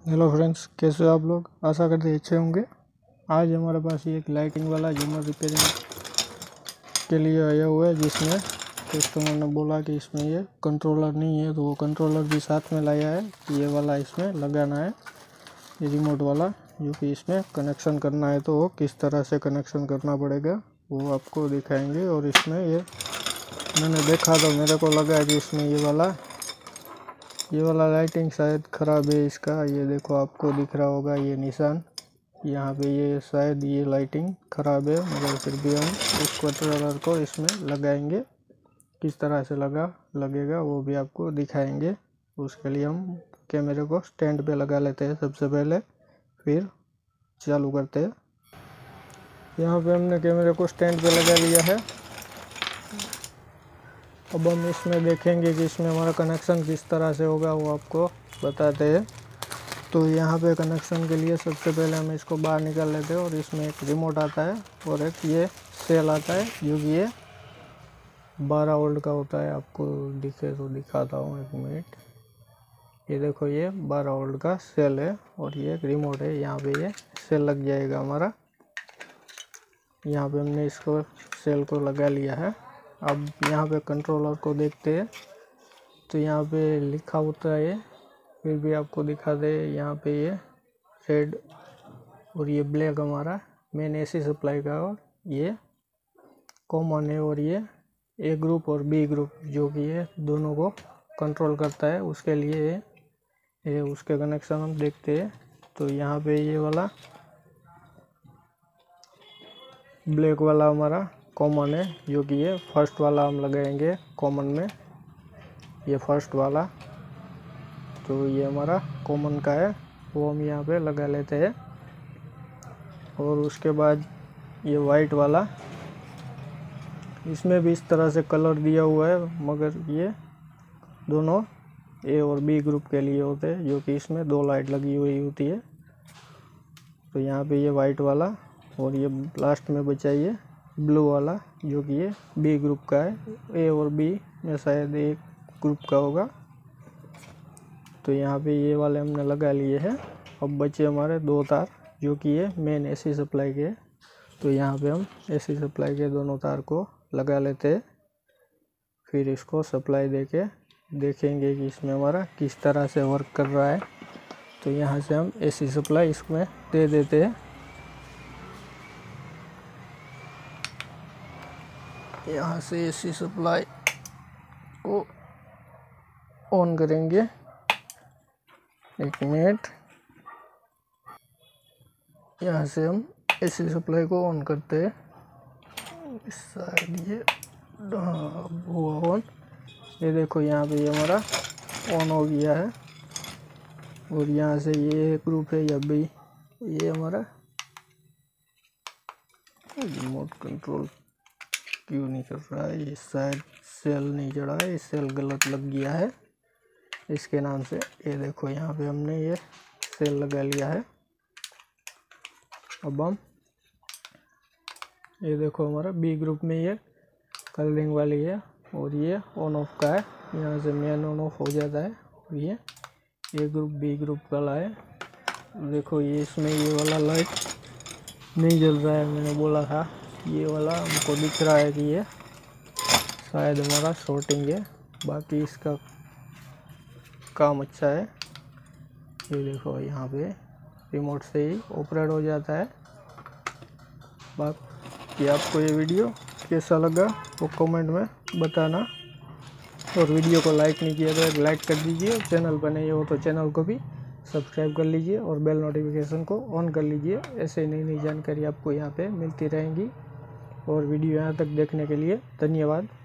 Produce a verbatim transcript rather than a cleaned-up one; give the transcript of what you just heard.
Hello friends, कैसे हो आप लोग। आशा करते अच्छे होंगे। आज हमारे पास ये एक लाइटिंग वाला झूमर रिपेयरिंग के लिए आया हुआ है, जिसमें कस्टमर ने बोला कि इसमें ये कंट्रोलर नहीं है, तो वो कंट्रोलर भी साथ में लाया है। ये वाला इसमें लगाना है, ये रिमोट वाला, जो कि इसमें कनेक्शन करना है। तो वो किस तरह से कनेक्शन करना पड़ेगा वो आपको दिखाएंगे। और इसमें ये मैंने देखा तो मेरे को लगा कि इसमें ये वाला ये वाला लाइटिंग शायद ख़राब है इसका। ये देखो, आपको दिख रहा होगा ये निशान यहाँ पे, ये शायद ये लाइटिंग ख़राब है, मगर फिर भी हम इस कंट्रोलर को इसमें लगाएंगे। किस तरह से लगा लगेगा वो भी आपको दिखाएंगे। उसके लिए हम कैमरे को स्टैंड पे लगा लेते हैं सबसे पहले, फिर चालू करते हैं। यहाँ पे हमने कैमरे को स्टैंड पे लगा लिया है। अब हम इसमें देखेंगे कि इसमें हमारा कनेक्शन किस तरह से होगा, वो आपको बताते हैं। तो यहाँ पे कनेक्शन के लिए सबसे पहले हम इसको बाहर निकाल लेते हैं, और इसमें एक रिमोट आता है और एक ये सेल आता है, जो कि ये बारह वोल्ट का होता है। आपको दिखे तो दिखाता हूँ, एक मिनट। ये देखो, ये बारह वोल्ट का सेल है और ये एक रिमोट है। यहाँ पे ये सेल लग जाएगा हमारा। यहाँ पे हमने इसको सेल को लगा लिया है। अब यहाँ पे कंट्रोलर को देखते हैं, तो यहाँ पे लिखा होता है, फिर भी आपको दिखा दे। यहाँ पे ये रेड और ये ब्लैक हमारा मेन एसी सप्लाई का, और ये कॉमन है, और ये ए ग्रुप और बी ग्रुप, जो कि ये दोनों को कंट्रोल करता है। उसके लिए ये, ये उसके कनेक्शन हम देखते हैं। तो यहाँ पे ये वाला ब्लैक वाला हमारा कॉमन है, जो कि ये फर्स्ट वाला हम लगाएंगे कॉमन में, ये फर्स्ट वाला। तो ये हमारा कॉमन का है, वो हम यहाँ पे लगा लेते हैं। और उसके बाद ये वाइट वाला, इसमें भी इस तरह से कलर दिया हुआ है, मगर ये दोनों ए और बी ग्रुप के लिए होते हैं, जो कि इसमें दो लाइट लगी हुई होती है। तो यहाँ पे ये वाइट वाला, और ये लास्ट में बचा ये ब्लू वाला, जो कि ये बी ग्रुप का है। ए और बी में शायद एक ग्रुप का होगा। तो यहाँ पे ये वाले हमने लगा लिए हैं। अब बचे हमारे दो तार, जो कि ये मेन एसी सप्लाई के। तो यहाँ पे हम एसी सप्लाई के दोनों तार को लगा लेते हैं, फिर इसको सप्लाई देके देखेंगे कि इसमें हमारा किस तरह से वर्क कर रहा है। तो यहाँ से हम एसी सप्लाई इसमें दे देते हैं। यहाँ से एसी सप्लाई को ऑन करेंगे, एक मिनट। यहाँ से हम एसी सप्लाई को ऑन करते हैं। इस साइड ये हुआ ऑन, ये देखो यहाँ पे ये हमारा ऑन हो गया है। और यहाँ से ये ग्रुप है या बी, ये हमारा रिमोट कंट्रोल क्यों नहीं कर रहा है, ये शायद सेल नहीं चढ़ा है, ये सेल गलत लग गया है इसके नाम से। ये देखो, यहाँ पे हमने ये सेल लगा लिया है। अब हम ये देखो, हमारा बी ग्रुप में ये कलरिंग वाली है, और ये ऑन ऑफ का है। यहाँ से मेन ऑन ऑफ हो जाता है। ये ए ग्रुप बी ग्रुप वाला है। देखो, ये इसमें ये वाला लाइट नहीं जल रहा है। मैंने बोला था, ये वाला हमको दिख रहा है कि ये शायद हमारा शॉर्टिंग है। बाकी इसका काम अच्छा है। ये देखो, यहाँ पे रिमोट से ही ऑपरेट हो जाता है। बाकी आपको ये वीडियो कैसा लगा वो कमेंट में बताना। और वीडियो को लाइक नहीं किया तो एक लाइक कर दीजिए। चैनल पर नहीं हो तो चैनल को भी सब्सक्राइब कर लीजिए, और बेल नोटिफिकेशन को ऑन कर लीजिए। ऐसे नई नई जानकारी आपको यहाँ पे मिलती रहेंगी। और वीडियो यहाँ तक देखने के लिए धन्यवाद।